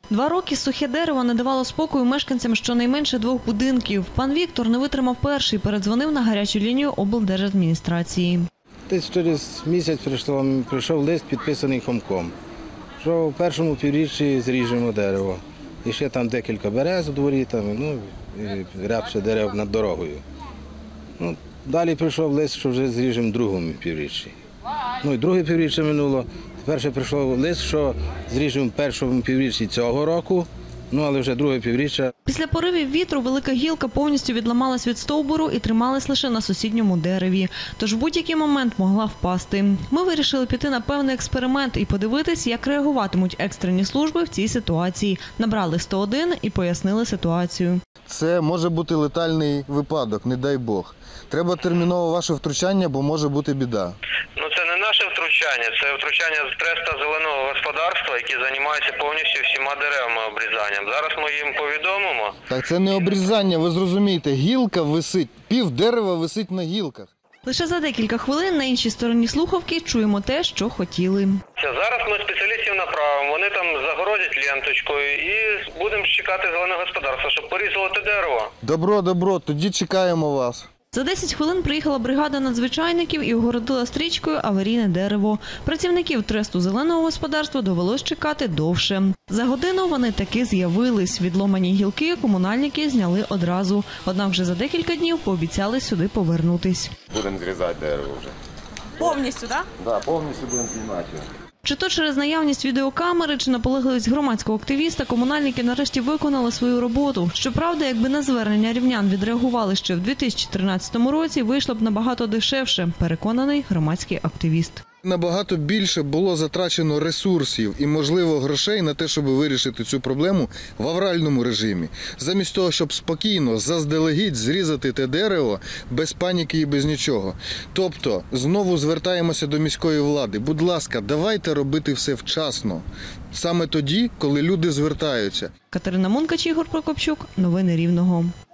2 роки сухе дерево не давало спокою мешканцям щонайменше 2 будинків. Пан Віктор не витримав перший, передзвонив на гарячу лінію облдержадміністрації. Десь через місяць прийшов лист, підписаний Хомком, що в першому півріччі зріжемо дерево. І ще там декілька берез у дворі, і ряд ще дерев над дорогою. Далі прийшов лист, що вже зріжемо в другому півріччі. І друге півріччя минуло. Тепер ще прийшов лист, що зріжемо в першому півріччі цього року, але вже друге півріччя. Після поривів вітру велика гілка повністю відламалась від стовбуру і трималась лише на сусідньому дереві. Тож в будь-який момент могла впасти. Ми вирішили піти на певний експеримент і подивитись, як реагуватимуть екстрені служби в цій ситуації. Набрали 101 і пояснили ситуацію. Це може бути летальний випадок, не дай Бог. Треба терміново ваше втручання, бо може бути біда. Це не наше втручання, це втручання з Треста зеленого господарства, які займаються повністю всіма деревами обрізанням. Зараз ми їм повідомимо. Так це не обрізання, ви зрозумієте, гілка висить, пів дерева висить на гілках. Лише за декілька хвилин на іншій стороні слухавки чуємо те, що хотіли. Зараз ми спеціалістів направимо, вони там загородять ленточкою і будемо чекати зелене господарство, щоб порізало те дерево. Добро, тоді чекаємо вас. За 10 хвилин приїхала бригада надзвичайників і огородила стрічкою аварійне дерево. Працівників Тресту зеленого господарства довелось чекати довше. За годину вони таки з'явились. Відломані гілки комунальники зняли одразу. Однак вже за декілька днів пообіцяли сюди повернутись. Будемо зрізати дерево вже. Повністю, так? Так, повністю будемо знімати. Чи то через наявність відеокамери, чи наполегливість громадського активіста, комунальники нарешті виконали свою роботу. Щоправда, якби на звернення рівнян відреагували ще в 2013 році, вийшло б набагато дешевше, переконаний громадський активіст. Набагато більше було затрачено ресурсів і, можливо, грошей на те, щоб вирішити цю проблему в авральному режимі. Замість того, щоб спокійно, заздалегідь зрізати те дерево без паніки і без нічого. Тобто, знову звертаємося до міської влади. Будь ласка, давайте робити все вчасно. Саме тоді, коли люди звертаються. Катерина Мункач, Ігор Прокопчук. Новини Рівного.